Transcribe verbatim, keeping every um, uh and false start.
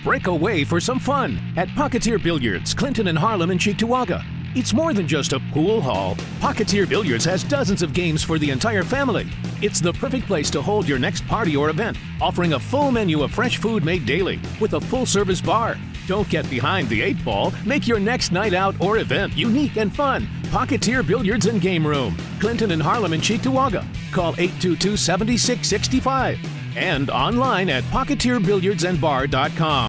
break away for some fun at Pocketeer Billiards, Clinton and Harlem in Cheektowaga. It's more than just a pool hall. Pocketeer Billiards has dozens of games for the entire family. It's the perfect place to hold your next party or event, offering a full menu of fresh food made daily with a full-service bar. Don't get behind the eight ball. Make your next night out or event unique and fun. Pocketeer Billiards and Game Room, Clinton and Harlem in Cheektowaga. Call eight two two, seven six six five and online at pocketeer billiards and bar dot com.